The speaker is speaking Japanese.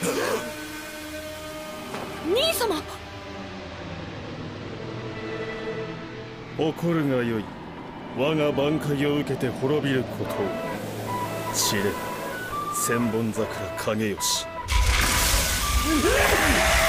兄様。 怒るがよい。我が挽回を受けて滅びることを。知れ千本桜影吉。